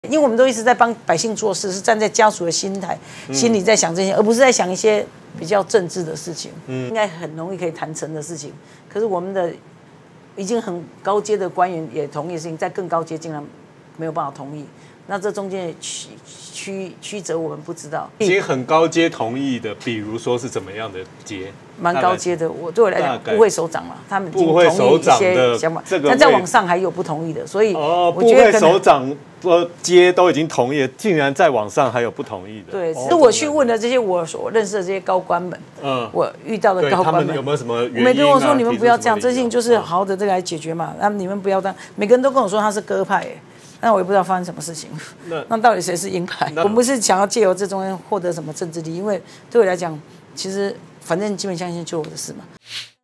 因为我们都一直在帮百姓做事，是站在家属的心里在想这些，而不是在想一些比较政治的事情。应该很容易可以谈成的事情。可是我们的已经很高阶的官员也同意的事情，在更高阶竟然没有办法同意。那这中间的曲折我们不知道。 已经很高阶同意的，比如说是怎么样的阶？ 蛮高阶的，对我来讲，部会首长嘛，他们已经同意一些想法，但在网上还有不同意的，所以我觉得部会首长阶都已经同意了，竟然在网上还有不同意的。 对，是我去问了这些我所认识的这些高官们，我遇到的高官们， 他们有没有什么原因？ 每个人跟我说你们不要这样，这事情就是好好的这个来解决嘛，那你们不要这样，每个人都跟我说他是鸽派，那我也不知道发生什么事情。那到底谁是鹰派？我们不是想要借由这中间获得什么政治利益，因为对我来讲，其实反正基本相信就我的事嘛。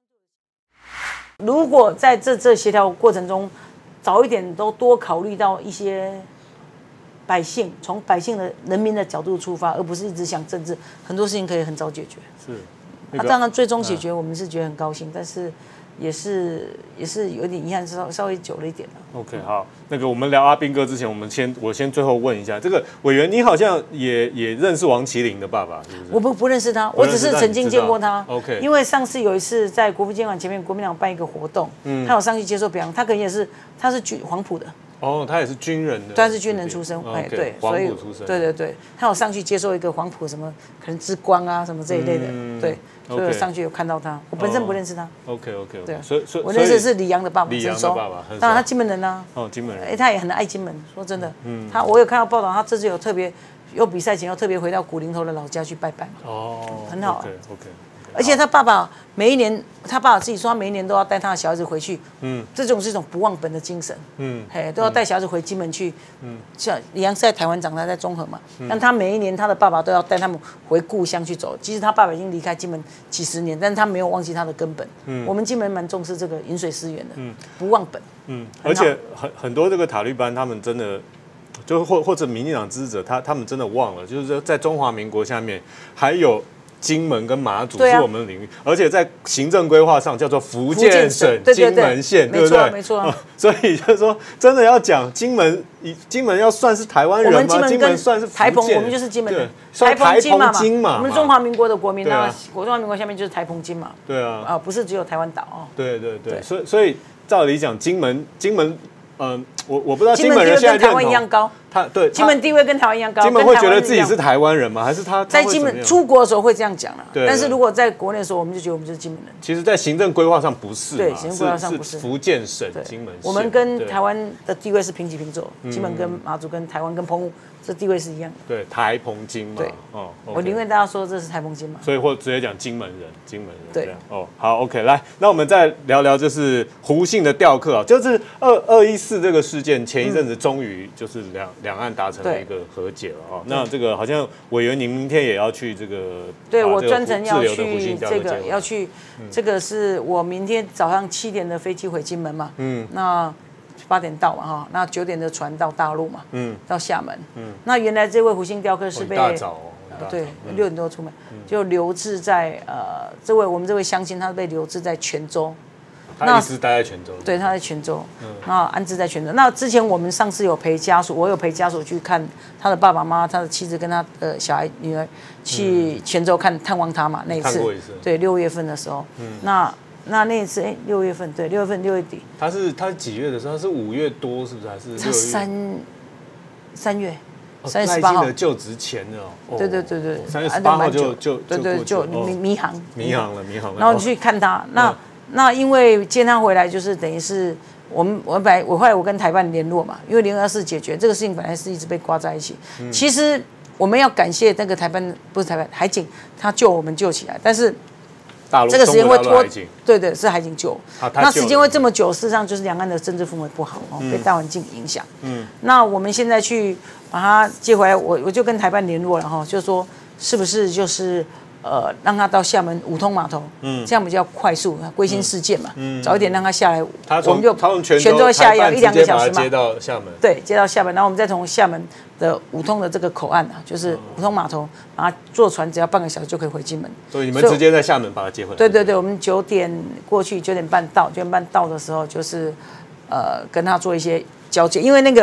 如果在这协调过程中，早一点都多考虑到一些百姓，从百姓的人民的角度出发，而不是一直想政治，很多事情可以很早解决。是，当然最终解决我们是觉得很高兴，但是也是有点遗憾，稍微久了一点了。 OK， 好，那个我们聊阿兵哥之前，我先最后问一下，这个委员，你好像也认识王麒麟的爸爸，是不是？ 我不认识他，我只是曾经见过他。 OK， 因为上次有一次在国父纪念馆前面，国民党办一个活动，他有上去接受表扬，他可能也是他是黄埔的。 哦，他也是军人的， 他是军人出身， 哎， 对， 黄埔出身， 对，他有上去接受一个黄埔什么可能之光啊什么这一类的，对，所以我上去有看到他，我本身不认识他。 OK， 对， 所以我认识的是李阳的爸爸， 李阳的爸爸， 当然他金门人啊， 金门人， 他也很爱金门，说真的，我有看到报道，他这次有比赛前又特别回到古林头的老家去拜拜，很好 ，OK。 而且他爸爸每一年，他爸爸自己说，他每一年都要带他的小孩子回去。这种是一种不忘本的精神。都要带小孩子回金门去。像李阳是在台湾长大，在中和嘛。但他每一年，他的爸爸都要带他们回故乡去走。即使他爸爸已经离开金门几十年，但是他没有忘记他的根本。我们金门蛮重视这个饮水思源的，不忘本。 而且很多这个塔利班他们真的。就或者民进党支持者，他们真的忘了，就是说在中华民国下面还有金门跟马祖是我们的领域，而且在行政规划上叫做福建省金门县，对不对？ 没错。 所以就是说，真的要讲金门要算是台湾人吗？金门算是台澎，我们就是金门人， 台澎金马， 我们中华民国的国民啊，中华民国下面就是台澎金马。 对啊， 不是只有台湾岛哦。 对，所以照理讲，金门。我不知道金门人现在跟台湾一样高，金门地位跟台湾一样高。 金门会觉得自己是台湾人吗？还是他在金门出国的时候会这样讲了？但是如果在国内的时候，我们就觉得我们就是金门人。 其实，在行政规划上不是， 对，行政规划上不是。 福建省金门县， 我们跟台湾的地位是平起平坐，金门跟马祖跟台湾跟澎湖这地位是一样的。 对，台澎金马。对， 我宁愿大家说这是台澎金马。 所以或直接讲金门人。对，好 ，OK， 来，那我们再聊聊就是胡姓的调客啊，就是214这个事件，前一阵子终于就是两岸达成了一个和解了啊。那这个好像委员您明天也要去这个， 对我专程要去这个这个是我明天早上7点的飞机回金门嘛，那8点到嘛哈，那9点的船到大陆嘛，到厦门，那原来这位胡姓雕刻是被对6点多出门，就留置在我们这位乡亲，他被留置在泉州。 他一直待在泉州。 对，他在泉州，那安置在泉州。那之前我们上次有陪家属，我有陪家属去看他的爸爸妈妈、他的妻子跟他的小孩女儿去泉州探望他嘛。那一次，对，6月份的时候，那一次，6月份，对，6月份6月底。 他是几月的时候？他是5月多，是不是？还是他3月。3月18号的就职前了。 对 ，3月18号就迷航了。 然后去看他，那因为接他回来就是等于是我后来我跟台办联络嘛，因为0214解决这个事情本来是一直被挂在一起。其实我们要感谢那个台办，不是台办，海警，他救我们救起来，但是这个时间会拖，对，是海警救。那时间会这么久，事实上就是两岸的政治氛围不好被大环境影响。那我们现在去把它接回来，我就跟台办联络了哈，就说是不是就是让他到厦门五通码头，这样比较快速，归心似箭嘛，早一点让他下来，我们就泉州下要1-2个小时嘛， 接到厦门， 对，接到厦门，然后我们再从厦门的五通的这个口岸啊，就是五通码头，把它坐船只要半个小时就可以回金门。 所以你们直接在厦门把它接回来？ 对，我们9点过去，9点半到，9点半到的时候就是跟他做一些交接，因为那个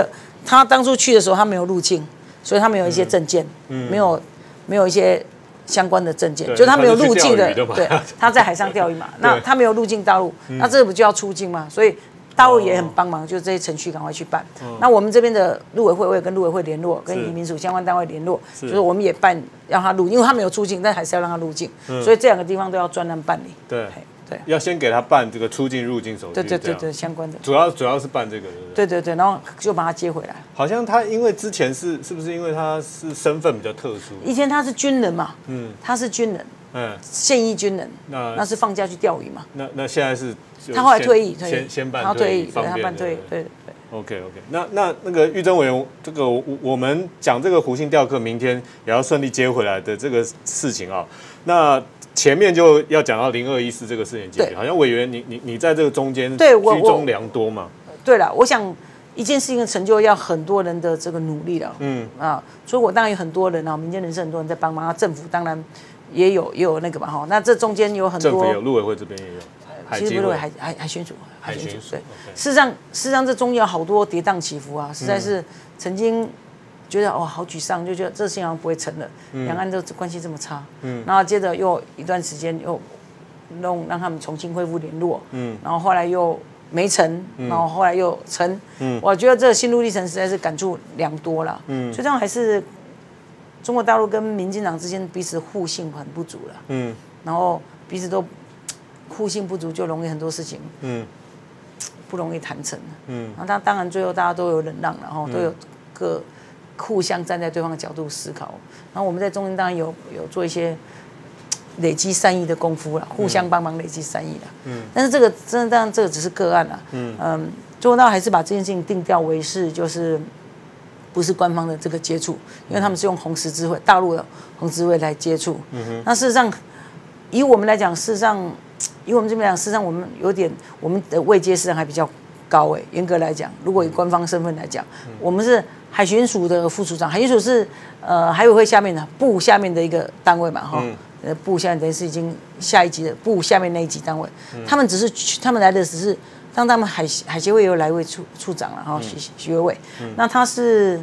他当初去的时候他没有入境，所以他没有一些证件，没有一些相关的证件，就他没有入境的，对，他在海上钓鱼嘛，那他没有入境大陆，那这个不就要出境吗？所以大陆也很帮忙，就这些程序赶快去办。那我们这边的陆委会，我也跟陆委会联络，跟移民署相关单位联络，就是我们也办让他入，因为他没有出境，但还是要让他入境，所以这两个地方都要专案办理。 对。对，要先给他办这个出境入境手续。 对，相关的。主要是办这个。 对，然后就把他接回来。 好像他因为之前是不是因为他是身份比较特殊？ 以前他是军人嘛，他是军人，现役军人，那是放假去钓鱼嘛。 那现在是他后来退役， 先办他退役， 他办退役，对。 OK， 那个玉珍委员，这个我们讲这个湖信钓客明天也要顺利接回来的这个事情啊，那。前面就要讲到0214这个事情解决，好像委员你在这个中间居中良多嘛。 对了，我想一件事情的成就要很多人的这个努力了，所以我当然有很多人啊，民间人士很多人在帮忙，政府当然也有那个嘛哈，那这中间有很多， 政府有，陆委会这边也有， 其实不是海巡署，对，事实上这中间有好多跌宕起伏啊，实在是曾经。觉得好沮丧，就觉得这事情好像不会成了，两岸的关系这么差，然后接着又一段时间又让他们重新恢复联络，然后后来又没成，然后后来又成，我觉得这个心路历程实在是感触良多了，所以这样还是中国大陆跟民进党之间彼此互信很不足了，然后彼此都互信不足，就容易很多事情，不容易谈成，然后当然最后大家都有忍让，然后都有各。互相站在对方的角度思考，然后我们在中间当然有做一些累积善意的功夫了，互相帮忙累积善意了。但是这个真的当然这个只是个案了。中国大陆还是把这件事情定调为是就是不是官方的这个接触，因为他们是用红十字会大陆的红十字会来接触。那事实上以我们来讲，事实上以我们这边讲，事实上我们我们的位阶事实上还比较高严格来讲，如果以官方身份来讲，我们是。海巡署的副署长，海巡署是海委会下面的部下面的一个单位嘛，部下面等于是已经下一级的部下面那一级单位，他们来的只是当他们海协会有来一位处长了，然后徐伟，那他是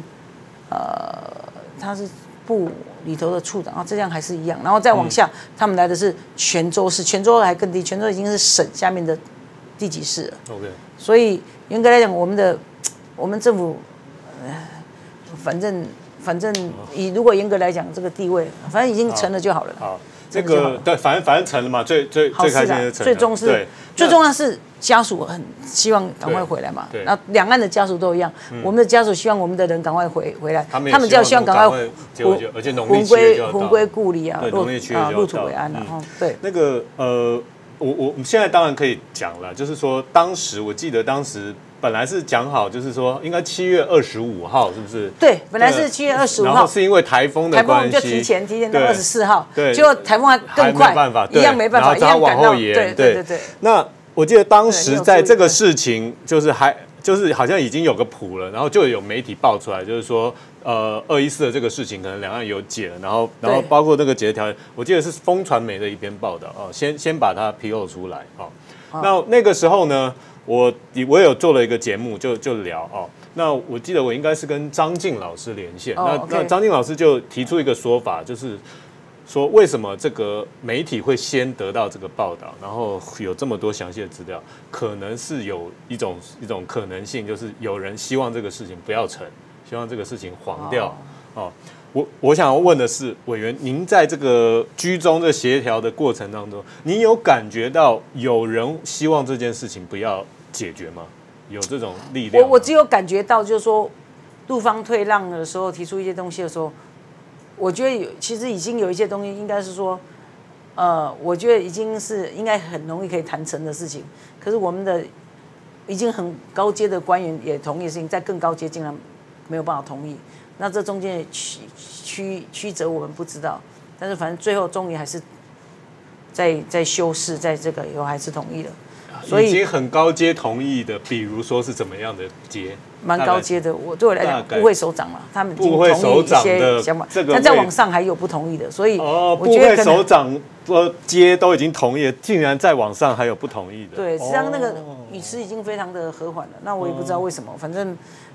部里头的处长，这样还是一样，然后再往下，他们来的是泉州市，泉州还更低，泉州已经是省下面的地级市了。OK， 所以严格来讲，我们政府。反正如果严格来讲，这个地位反正已经成了就好了。好， 这个对，反正成了嘛，最开心的成了。 最重要是家属很希望赶快回来嘛。那两岸的家属都一样，我们的家属希望我们的人赶快回来，他们就希望赶快魂归故里啊，入土为安了。对， 那个我们现在当然可以讲了，就是说我记得当时。本来是讲好，就是说应该7月25号，是不是？ 对，本来是7月25号， 然后是因为台风的关系， 就提前到24号，结果台风还更快， 没办法， 一样没办法， 一样往后延。对。那我记得当时在这个事情，就是好像已经有个谱了，然后就有媒体爆出来，就是说214的这个事情可能两岸有解了，然后包括这个解决条件，我记得是风传媒的一篇报道先把它披露出来那个时候呢？我有做了一个节目，就聊那我记得我应该是跟张晋老师连线，那张晋老师就提出一个说法，就是说为什么这个媒体会先得到这个报道，然后有这么多详细的资料，可能是有一种可能性，就是有人希望这个事情不要成，希望这个事情黄掉我想要问的是，委员，您在这个居中的协调的过程当中，您有感觉到有人希望这件事情不要解决吗？有这种力量吗？ 我只有感觉到，就是说，陆方退让的时候，提出一些东西的时候，我觉得其实已经有一些东西，应该是说，我觉得已经是应该很容易可以谈成的事情。可是我们的已经很高阶的官员也同意的事情，在更高阶竟然没有办法同意。那这中间的曲折我们不知道，但是反正最后终于还是在修饰，在这个以后还是同意了。 所以已经很高阶同意的，比如说是怎么样的阶？ 蛮高阶的，对我来讲，部会首长嘛，他们已经同意一些想法，但在网上还有不同意的，所以我觉得部会首长阶都已经同意了，竟然在网上还有不同意的。 对，实际上那个语词已经非常的和缓了，那我也不知道为什么，反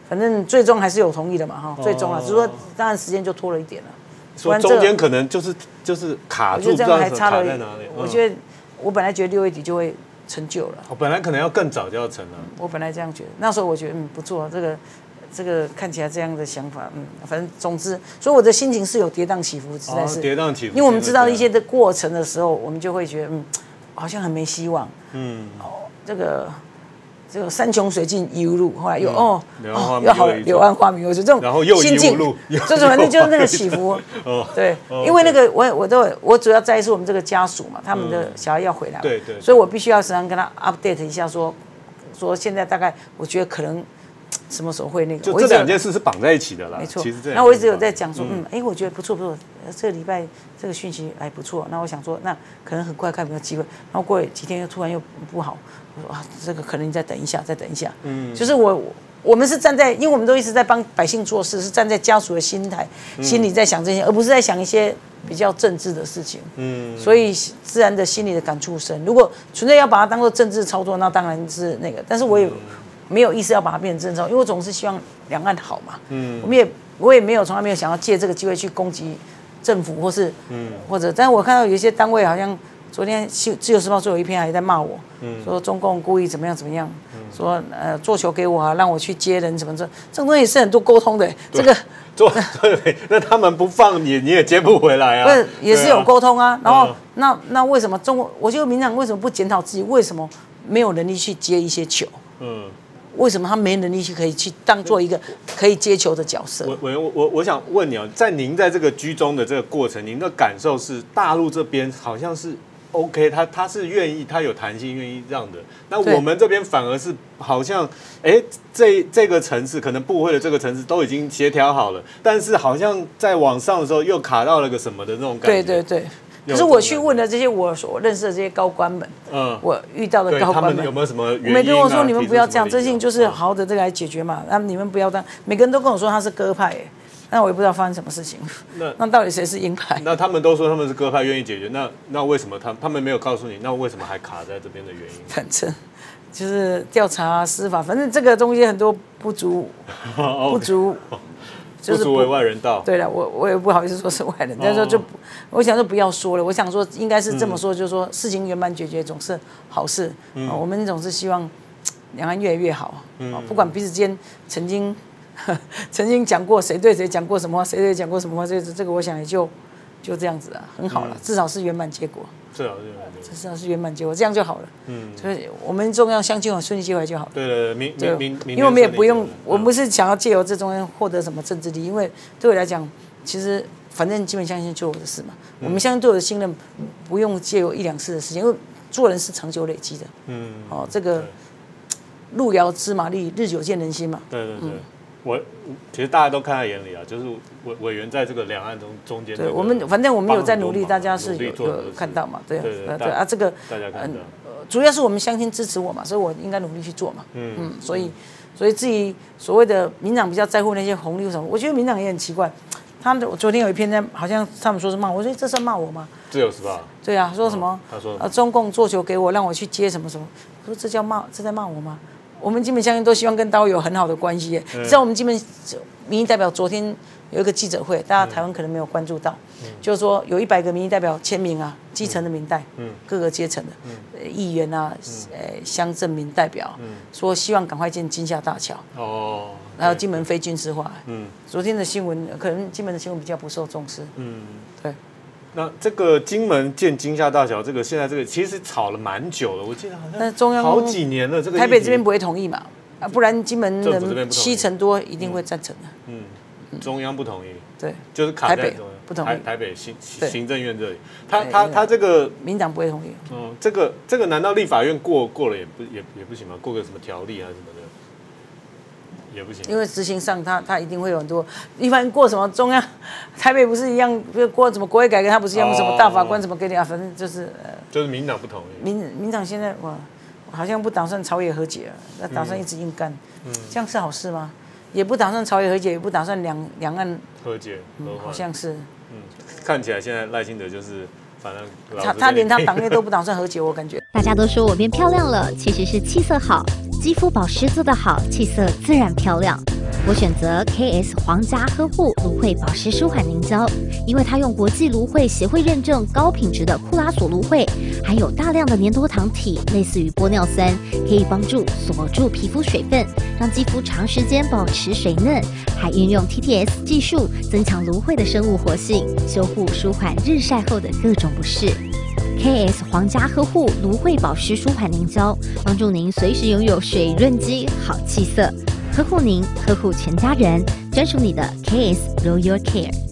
反正最终还是有同意的嘛哈，最终啊，只是说当然时间就拖了一点了。 说中间可能就是卡住， 我觉得这样还差了在哪里？ 我觉得我本来觉得6月底就会成就了， 我本来可能要更早就要成了。 我本来这样觉得，那时候我觉得不错，这个看起来这样的想法，反正总之，所以我的心情是有跌宕起伏，实在是跌宕起伏， 因为我们知道一些的过程的时候，我们就会觉得好像很没希望，这个山穷水尽疑无路，后来又又好了柳暗花明又一村，这种心境，就是反正就是那个起伏，对，因为那个我主要在意是我们这个家属嘛，他们的小孩要回来， 对， 所以我必须要时常跟他 update 一下，说现在大概我觉得可能什么时候会那个， 就这两件事是绑在一起的啦， 没错。 其实这样， 那我一直有在讲说，我觉得不错，这个礼拜这个讯息还不错，那我想说，那可能很快看有没有机会，然后过了几天又突然又不好。我说这个可能你再等一下，就是我们是站在，因为我们都一直在帮百姓做事，是站在家属的心里在想这些，而不是在想一些比较政治的事情。所以自然的心里的感触深。如果纯粹要把它当做政治操作，那当然是那个，但是我也没有意思要把它变成政治操作，因为我总是希望两岸好嘛。我也从来没有想要借这个机会去攻击政府或者，但是我看到有一些单位好像。昨天《自由时报》最后一篇还在骂我，说中共故意怎么样，说做球给我啊，让我去接人什么这种东西是很多沟通的，这个那他们不放你也接不回来啊， 不是也是有沟通啊，然后那为什么我觉得民进党为什么不检讨自己，为什么没有能力去接一些球？为什么他没能力可以去当做一个可以接球的角色？ 我想问你啊，在您在这个居中的这个过程，您的感受是大陆这边好像是。OK， 他是愿意，他有弹性，愿意让的。那我们这边反而是好像，这个城市可能部会的这个城市都已经协调好了，但是好像在往上的时候又卡到了个什么的那种感觉。对。 可是我去问了这些我所认识的这些高官们，我遇到的高官们， 他们有没有什么原因？ 每个人我说你们不要这样，这事情就是好好的这个来解决嘛。那你们不要当，每个人都跟我说他是鸽派。那我也不知道发生什么事情。那到底谁是鹰派？ 那他们都说他们是鸽派，愿意解决。那为什么他们没有告诉你？那为什么还卡在这边的原因？ 反正就是调查司法，反正这个东西很多不足， 就是不足为外人道。 对了，我也不好意思说是外人，但是我想说不要说了。我想说应该是这么说，就是说事情圆满解决总是好事。我们总是希望两岸越来越好。不管彼此间曾经讲过谁对谁讲过什么话，谁对讲过什么话，这个我想也就这样子啊，很好了，至少是圆满结果。至少是圆满结果，这样就好了。所以我们重要相信我顺利接回来就好了。 对， 因为我们也不用，我们不是想要借由这中间获得什么政治利益，因为对我来讲，其实反正基本相信就我的事嘛。我们相信对我的信任，不用借由1、2次的事情，因为做人是长久累积的。这个路遥知马力，日久见人心嘛。 对。其实大家都看在眼里啊，就是委员在这个两岸中间。对， 反正我们有在努力，大家是有看到嘛，对啊，这个大家看到， 主要是我们相信支持我嘛，所以我应该努力去做嘛，所以至于所谓的民党比较在乎那些红利什么，我觉得民党也很奇怪，我昨天有一篇好像他们说是骂我，说这是骂我吗？ 自由时报。对啊，说什么？ 他说中共做球给我，让我去接什么什么，我说这在骂我吗？我们基本相信都希望跟大陆有很好的关系。像我们基本民意代表昨天有一个记者会，大家台湾可能没有关注到，就是说有100个民意代表签名啊，基层的民代，各个阶层的议员啊，乡镇民代表，说希望赶快建金厦大桥。还有金门非军事化。昨天的新闻可能金门的新闻比较不受重视。对。 那这个金门建金厦大桥，这个现在这个其实吵了蛮久了，我记得好像中央好几年了。这个台北这边不会同意嘛？不然金门人70%多一定会赞成的。 中央不同意。 对， 就是卡在不同意。 台北行政院这里，他这个民党不会同意。 这个难道立法院过了也不行吗？过个什么条例还是什么的？也不行， 因为执行上他一定会有很多，一般过什么中央，台北不是一样，过什么国会改革，他不是用什么大法官什么给你啊，反正就是民党不同意。 民党现在好像不打算朝野和解，那打算一直硬干，这样是好事吗？也不打算朝野和解，也不打算两岸和解， 好像是。 看起来现在赖清德就是反正他连他党内都不打算和解，我感觉。 大家都说我变漂亮了，其实是气色好。肌肤保湿做得好，气色自然漂亮。 我选择 KS 皇家呵护芦荟保湿舒缓凝胶，因为它用国际芦荟协会认证高品质的库拉索芦荟，含有大量的粘多糖体，类似于玻尿酸，可以帮助锁住皮肤水分，让肌肤长时间保持水嫩，还运用 TTS 技术增强芦荟的生物活性，修护舒缓日晒后的各种不适。KS 皇家呵护芦荟保湿舒缓凝胶，帮助您随时拥有水润肌好气色，呵护您，呵护全家人，专属你的 KS Royal Care。